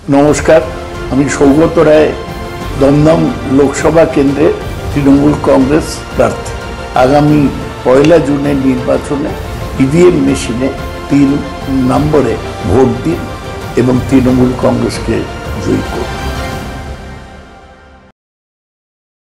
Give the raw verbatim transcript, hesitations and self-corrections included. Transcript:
নমস্কার, আমি সৌগত রায়, দমদম লোকসভা কেন্দ্রে তৃণমূল কংগ্রেস প্রার্থী। আগামী পয়লা জুনের নির্বাচনে ইভিএম মেশিনে তিন নম্বরে ভোট দিন এবং তৃণমূল কংগ্রেসকে জয়ী করুন।